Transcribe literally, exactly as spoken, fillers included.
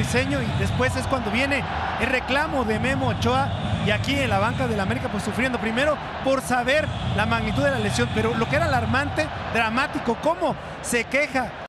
Briseño, y después es cuando viene el reclamo de Memo Ochoa, y aquí en la banca del América pues sufriendo, primero por saber la magnitud de la lesión, pero lo que era alarmante, dramático, cómo se queja